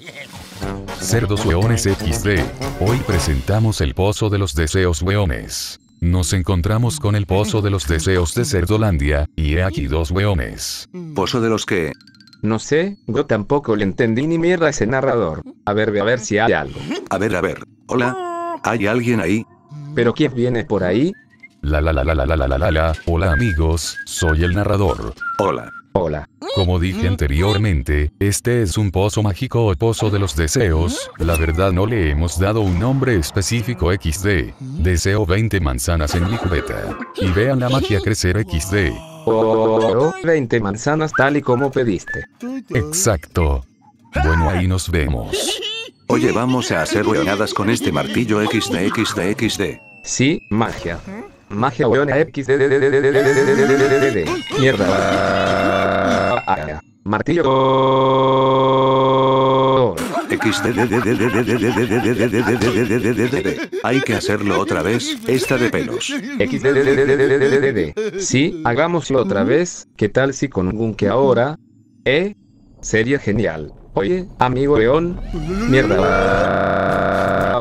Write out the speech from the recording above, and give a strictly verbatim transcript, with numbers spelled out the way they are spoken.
Cerdos Weones equis de. Hoy presentamos el Pozo de los Deseos Weones. Nos encontramos con el Pozo de los Deseos de Cerdolandia, y he aquí dos weones. ¿Pozo de los qué? No sé, yo tampoco le entendí ni mierda a ese narrador. A ver, ve a ver si hay algo. A ver, a ver. Hola. ¿Hay alguien ahí? ¿Pero quién viene por ahí? La la la la la la la la la la. Hola amigos, soy el narrador. Hola. Hola. Como dije anteriormente, este es un pozo mágico o pozo de los deseos. La verdad no le hemos dado un nombre específico equis de. Deseo veinte manzanas en mi cubeta. Y vean la magia crecer equis de. Oh, veinte manzanas tal y como pediste. Exacto. Bueno, ahí nos vemos. Oye, vamos a hacer weonadas con este martillo equis de equis de equis de. Sí, magia. Magia weona X de de de de de de de de de de de de de. Mierda. Martillo. Equis de de de de de de de de de de de de de de de de de de de. Hay que hacerlo otra vez, esta de pelos. X de de de de de de de de de. Sí, hagámoslo otra vez. ¿Qué tal si con un que ahora? ¿Eh? Sería genial. Oye, amigo león. Mierda.